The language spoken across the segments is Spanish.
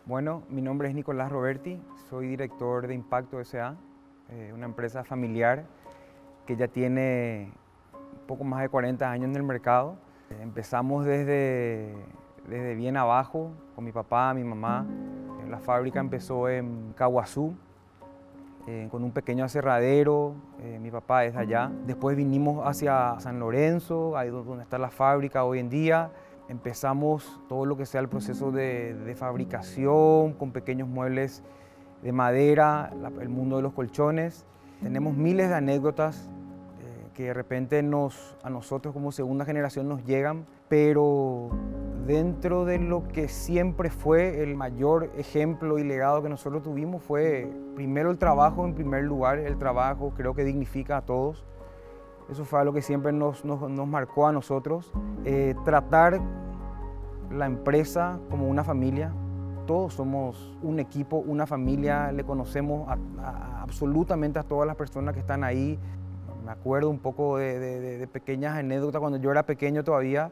Bueno, mi nombre es Nicolás Roberti, soy director de Impacto S.A., una empresa familiar que ya tiene un poco más de 40 años en el mercado. Empezamos desde bien abajo, con mi papá, mi mamá. La fábrica empezó en Caguazú, con un pequeño aserradero, mi papá es de allá. Después vinimos hacia San Lorenzo, ahí donde está la fábrica hoy en día. Empezamos todo lo que sea el proceso de fabricación, con pequeños muebles de madera, el mundo de los colchones. Tenemos miles de anécdotas que de repente a nosotros como segunda generación nos llegan, pero dentro de lo que siempre fue el mayor ejemplo y legado que nosotros tuvimos fue primero el trabajo en primer lugar. El trabajo creo que dignifica a todos. Eso fue algo que siempre nos marcó a nosotros. Tratar la empresa como una familia. Todos somos un equipo, una familia. Le conocemos absolutamente a todas las personas que están ahí. Me acuerdo un poco de pequeñas anécdotas cuando yo era pequeño todavía,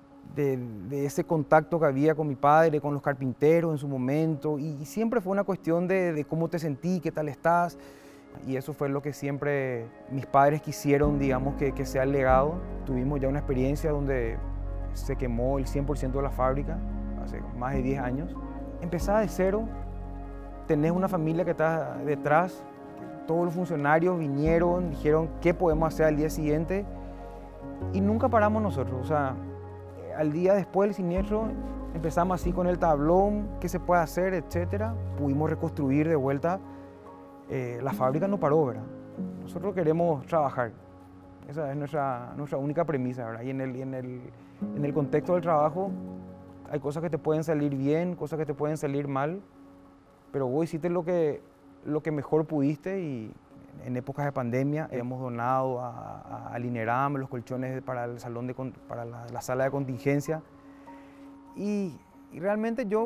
de ese contacto que había con mi padre, con los carpinteros en su momento. Y siempre fue una cuestión de cómo te sentí, qué tal estás. Y eso fue lo que siempre mis padres quisieron, digamos, que sea el legado. Tuvimos ya una experiencia donde se quemó el 100% de la fábrica, hace más de 10 años. Empezaba de cero, tenés una familia que está detrás, todos los funcionarios vinieron, dijeron qué podemos hacer al día siguiente y nunca paramos nosotros. O sea, al día después del siniestro empezamos así con el tablón, qué se puede hacer, etcétera. Pudimos reconstruir de vuelta. La fábrica no paró, ¿verdad? Nosotros queremos trabajar. Esa es nuestra única premisa, ¿verdad? Y en el contexto del trabajo hay cosas que te pueden salir bien, cosas que te pueden salir mal, pero vos hiciste lo que mejor pudiste. Y en épocas de pandemia hemos donado al INERAM los colchones para el salón para la sala de contingencia. Y realmente yo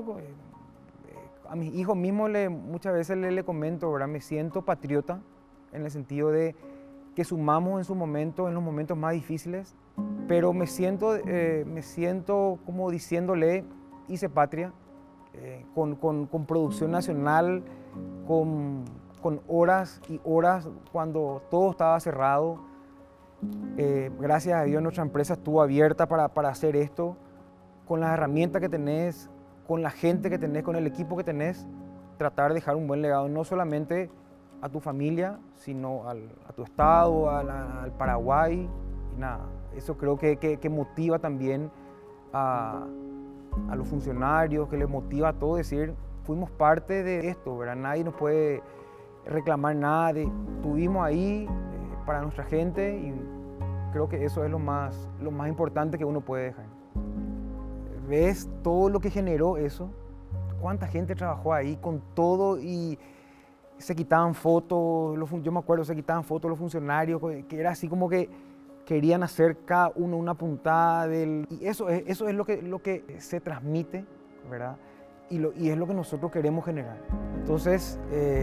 a mis hijos mismos muchas veces le comento, ¿verdad? Me siento patriota en el sentido de que sumamos en su momento, en los momentos más difíciles, pero me siento como diciéndole, hice patria, con producción nacional, con horas y horas cuando todo estaba cerrado. Gracias a Dios nuestra empresa estuvo abierta para hacer esto, con las herramientas que tenés, con la gente que tenés, con el equipo que tenés, tratar de dejar un buen legado, no solamente a tu familia, sino a tu estado, al Paraguay, y nada. Eso creo que motiva también a los funcionarios, que les motiva a todos, decir, fuimos parte de esto, ¿verdad? Nadie nos puede reclamar nada, estuvimos ahí para nuestra gente y creo que eso es lo más importante que uno puede dejar. Ves todo lo que generó eso, cuánta gente trabajó ahí con todo y se quitaban fotos, yo me acuerdo, se quitaban fotos los funcionarios, que era así como que querían hacer cada uno una puntada y eso es lo que se transmite, ¿verdad? Y es lo que nosotros queremos generar. Entonces,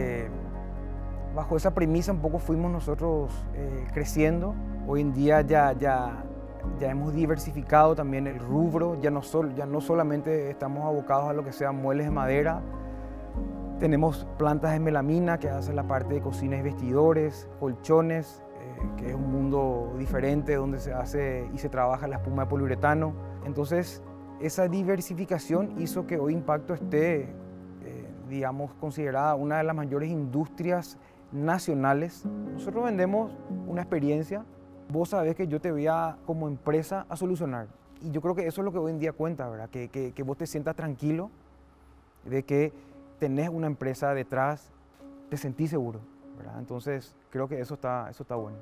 bajo esa premisa un poco fuimos nosotros creciendo. Hoy en día ya hemos diversificado también el rubro, ya no solamente estamos abocados a lo que sean muebles de madera. Tenemos plantas de melamina que hacen la parte de cocinas y vestidores, colchones, que es un mundo diferente donde se hace y se trabaja la espuma de poliuretano. Entonces, esa diversificación hizo que hoy Impacto esté, digamos, considerada una de las mayores industrias nacionales. Nosotros vendemos una experiencia. Vos sabés que yo te voy como empresa a solucionar. Y yo creo que eso es lo que hoy en día cuenta, ¿verdad? Que vos te sientas tranquilo de que tenés una empresa detrás, te sentís seguro, ¿verdad? Entonces, creo que eso está bueno.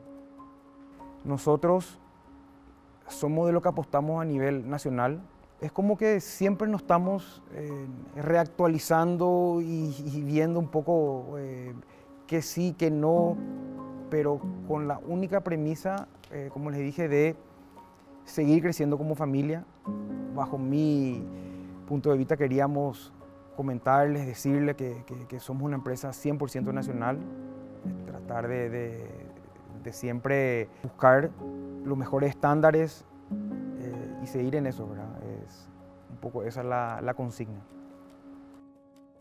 Nosotros somos de lo que apostamos a nivel nacional. Es como que siempre nos estamos reactualizando y viendo un poco que sí, que no, pero con la única premisa, como les dije, de seguir creciendo como familia. Bajo mi punto de vista queríamos comentarles, decirles que somos una empresa 100% nacional, tratar de siempre buscar los mejores estándares y seguir en eso, ¿verdad? Un poco esa es la consigna.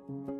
Chao.